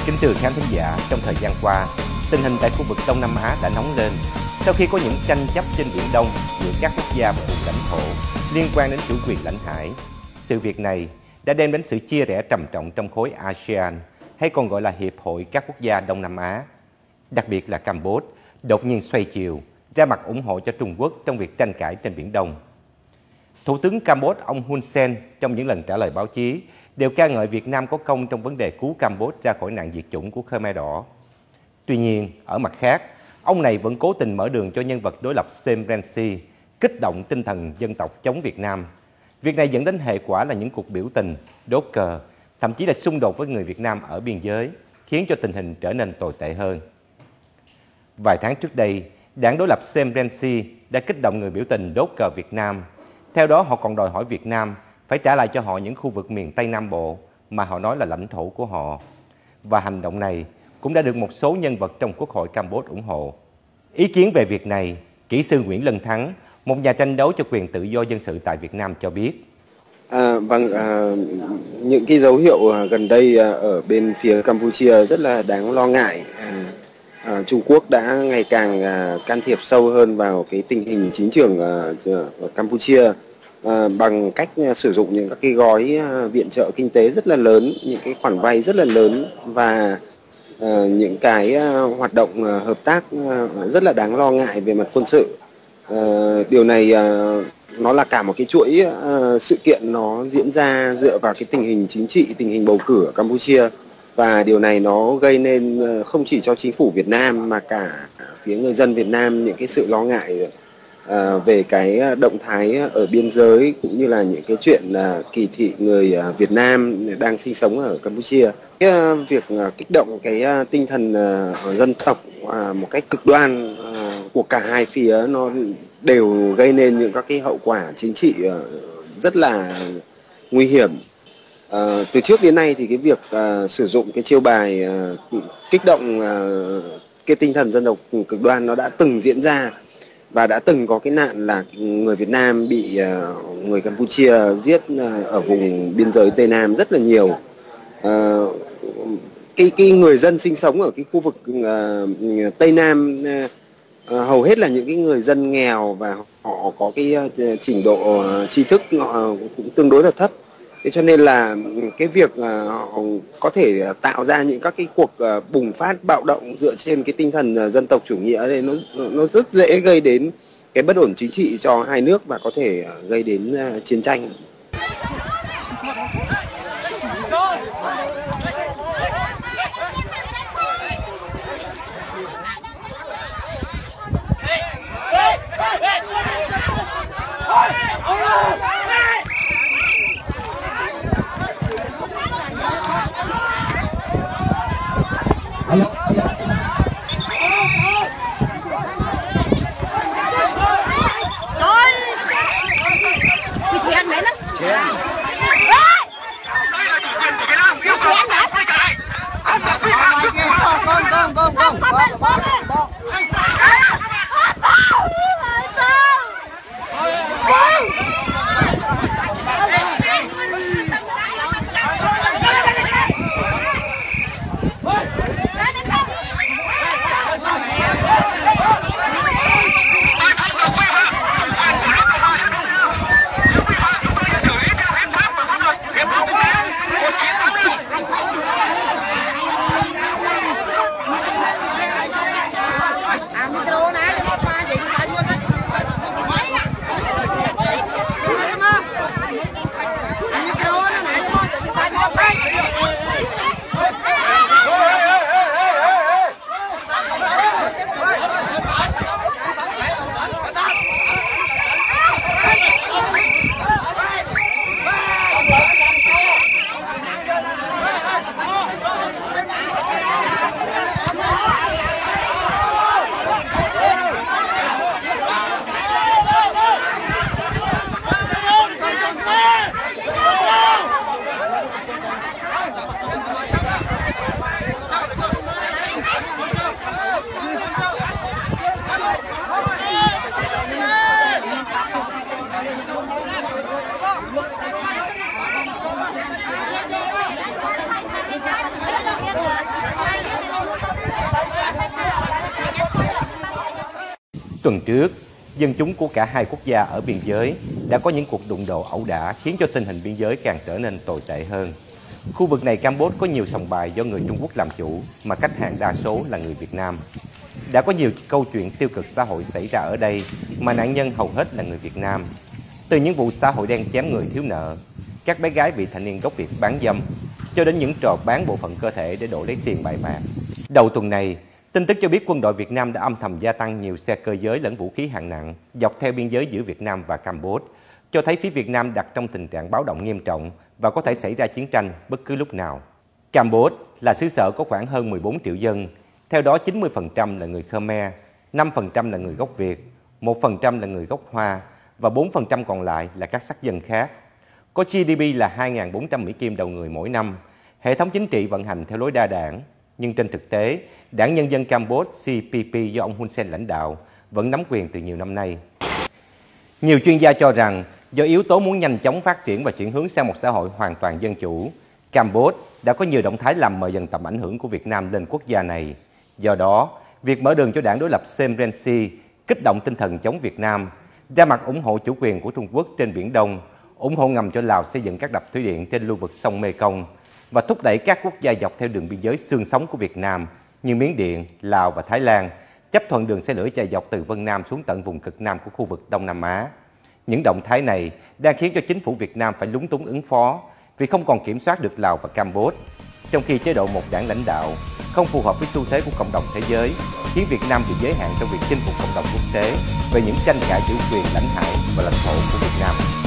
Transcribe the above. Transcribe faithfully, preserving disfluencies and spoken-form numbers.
Kính thưa khán thính giả, trong thời gian qua, tình hình tại khu vực Đông Nam Á đã nóng lên sau khi có những tranh chấp trên Biển Đông giữa các quốc gia và vùng lãnh thổ liên quan đến chủ quyền lãnh hải. Sự việc này đã đem đến sự chia rẽ trầm trọng trong khối a sê an, hay còn gọi là Hiệp hội các quốc gia Đông Nam Á. Đặc biệt là Campuchia đột nhiên xoay chiều, ra mặt ủng hộ cho Trung Quốc trong việc tranh cãi trên Biển Đông. Thủ tướng Campuchia ông Hun Sen trong những lần trả lời báo chí đều ca ngợi Việt Nam có công trong vấn đề cứu Campuchia ra khỏi nạn diệt chủng của Khmer Đỏ. Tuy nhiên, ở mặt khác, ông này vẫn cố tình mở đường cho nhân vật đối lập Sam Rainsy, kích động tinh thần dân tộc chống Việt Nam. Việc này dẫn đến hệ quả là những cuộc biểu tình, đốt cờ, thậm chí là xung đột với người Việt Nam ở biên giới, khiến cho tình hình trở nên tồi tệ hơn. Vài tháng trước đây, đảng đối lập Sam Rainsy đã kích động người biểu tình đốt cờ Việt Nam. Theo đó, họ còn đòi hỏi Việt Nam phải trả lại cho họ những khu vực miền Tây Nam Bộ mà họ nói là lãnh thổ của họ. Và hành động này cũng đã được một số nhân vật trong Quốc hội Campuchia ủng hộ. Ý kiến về việc này, kỹ sư Nguyễn Lân Thắng, một nhà tranh đấu cho quyền tự do dân sự tại Việt Nam cho biết. À, vâng, à, những cái dấu hiệu gần đây ở bên phía Campuchia rất là đáng lo ngại. À, à, Trung Quốc đã ngày càng à, can thiệp sâu hơn vào cái tình hình chính trường à, ở Campuchia à, bằng cách à, sử dụng những các cái gói à, viện trợ kinh tế rất là lớn, những cái khoản vay rất là lớn và à, những cái à, hoạt động à, hợp tác à, rất là đáng lo ngại về mặt quân sự. À, điều này à, nó là cả một cái chuỗi uh, sự kiện nó diễn ra dựa vào cái tình hình chính trị, tình hình bầu cử ở Campuchia, và điều này nó gây nên uh, không chỉ cho chính phủ Việt Nam mà cả phía người dân Việt Nam những cái sự lo ngại uh, về cái động thái ở biên giới, cũng như là những cái chuyện uh, kỳ thị người uh, Việt Nam đang sinh sống ở Campuchia. Cái, uh, việc uh, kích động cái uh, tinh thần uh, dân tộc uh, một cách cực đoan uh, của cả hai phía nó đều gây nên những các cái hậu quả chính trị rất là nguy hiểm. À, từ trước đến nay thì cái việc à, sử dụng cái chiêu bài à, kích động à, cái tinh thần dân tộc cực đoan nó đã từng diễn ra, và đã từng có cái nạn là người Việt Nam bị à, người Campuchia giết à, ở vùng biên giới Tây Nam rất là nhiều. À, cái, cái người dân sinh sống ở cái khu vực à, Tây Nam à, À, hầu hết là những cái người dân nghèo và họ có cái uh, trình độ uh, tri thức uh, cũng tương đối là thấp. Thế cho nên là cái việc uh, có thể tạo ra những các cái cuộc uh, bùng phát bạo động dựa trên cái tinh thần uh, dân tộc chủ nghĩa này, nó nó rất dễ gây đến cái bất ổn chính trị cho hai nước và có thể uh, gây đến uh, chiến tranh. Thì chị ăn bé đó. Tuần trước, dân chúng của cả hai quốc gia ở biên giới đã có những cuộc đụng độ ẩu đả khiến cho tình hình biên giới càng trở nên tồi tệ hơn. Khu vực này Campuchia có nhiều sòng bài do người Trung Quốc làm chủ mà khách hàng đa số là người Việt Nam. Đã có nhiều câu chuyện tiêu cực xã hội xảy ra ở đây mà nạn nhân hầu hết là người Việt Nam. Từ những vụ xã hội đen chém người thiếu nợ, các bé gái vị thành niên gốc Việt bán dâm, cho đến những trò bán bộ phận cơ thể để đổi lấy tiền bài bạc. Đầu tuần này, tin tức cho biết quân đội Việt Nam đã âm thầm gia tăng nhiều xe cơ giới lẫn vũ khí hạng nặng dọc theo biên giới giữa Việt Nam và Campuchia, cho thấy phía Việt Nam đặt trong tình trạng báo động nghiêm trọng và có thể xảy ra chiến tranh bất cứ lúc nào. Campuchia là xứ sở có khoảng hơn mười bốn triệu dân, theo đó chín mươi phần trăm là người Khmer, năm phần trăm là người gốc Việt, một phần trăm là người gốc Hoa và bốn phần trăm còn lại là các sắc dân khác. Có giê đê pê là hai nghìn bốn trăm Mỹ Kim đầu người mỗi năm, hệ thống chính trị vận hành theo lối đa đảng. Nhưng trên thực tế, Đảng Nhân dân Campuchia xê pê pê do ông Hun Sen lãnh đạo vẫn nắm quyền từ nhiều năm nay. Nhiều chuyên gia cho rằng do yếu tố muốn nhanh chóng phát triển và chuyển hướng sang một xã hội hoàn toàn dân chủ, Campuchia đã có nhiều động thái làm mờ dần tầm ảnh hưởng của Việt Nam lên quốc gia này. Do đó, việc mở đường cho đảng đối lập Sem Rainsy kích động tinh thần chống Việt Nam, ra mặt ủng hộ chủ quyền của Trung Quốc trên Biển Đông, ủng hộ ngầm cho Lào xây dựng các đập thủy điện trên lưu vực sông Mekong và thúc đẩy các quốc gia dọc theo đường biên giới xương sống của Việt Nam như Miến Điện, Lào và Thái Lan chấp thuận đường xe lửa chạy dọc từ Vân Nam xuống tận vùng cực Nam của khu vực Đông Nam Á. Những động thái này đang khiến cho chính phủ Việt Nam phải lúng túng ứng phó vì không còn kiểm soát được Lào và Campuchia, trong khi chế độ một đảng lãnh đạo không phù hợp với xu thế của cộng đồng thế giới, khiến Việt Nam bị giới hạn trong việc chinh phục cộng đồng quốc tế về những tranh cãi chủ quyền lãnh hải và lãnh thổ của Việt Nam.